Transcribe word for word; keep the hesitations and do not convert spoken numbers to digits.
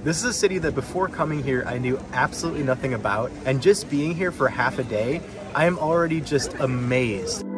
This is a city that before coming here, I knew absolutely nothing about, and just being here for half a day, I am already just amazed.